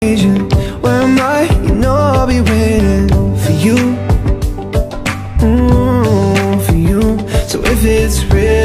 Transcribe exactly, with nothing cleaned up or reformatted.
Where am I? You know I'll be waiting for you, mm, for you. So if it's real